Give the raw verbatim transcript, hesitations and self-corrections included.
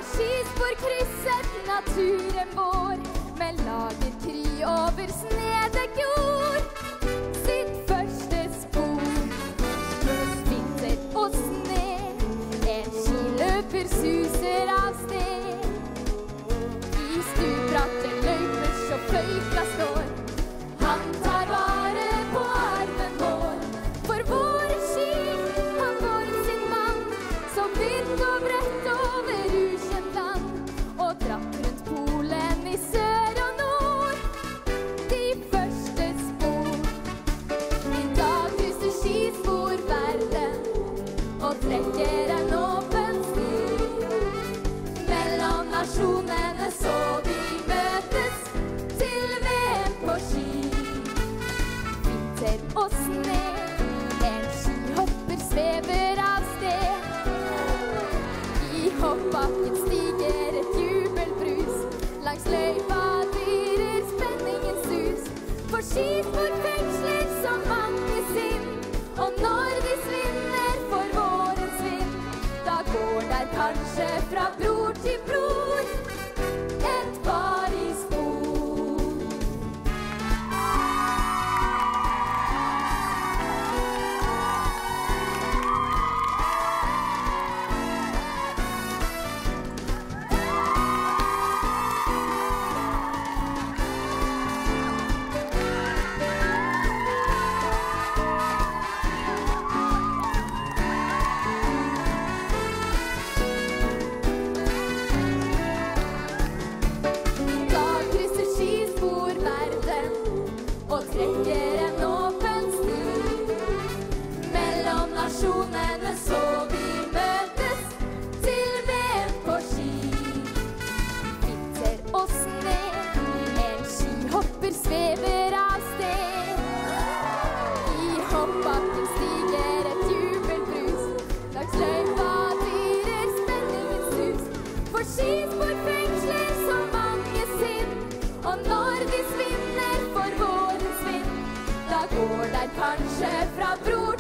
skispor krysset naturen vår, med lagerkry over snedek jord. Sitt første spor, løs vinter og sne, en skiløper suser av sted. I stubratte løyper så fløyta står, han tar vare på armen vår. For våre skip, han går sin mann, som vind og brett over ukjent land, og dratt rundt polen i sør og nord. De første spor, i dag krysser skispor verden, og trekker en åpen sti. Mellom nasjonene så de møtes, til V M på ski. Vinter og sne, en skihopper svever av sted. I hoppbakken stiger et jubelbrus, langs løypa dyrer spenningen sus. For skispor fengsler så mange sinn, og når de svinner for vårens vind, da går der kanskje fra bror til bror et par i spor. Da krysser skispor verden, og trekker en åpen sti. Mellom nasjonene så vi møtes, til V M på ski. Vinter og sne, en skihopper svever av sted. I hoppbakken stiger et jubelbrus, langs løypa dyrer spenningen sus. For skispor fengsler så mange sinn, og når de svinner for vårens vind, da går der kanskje fra bror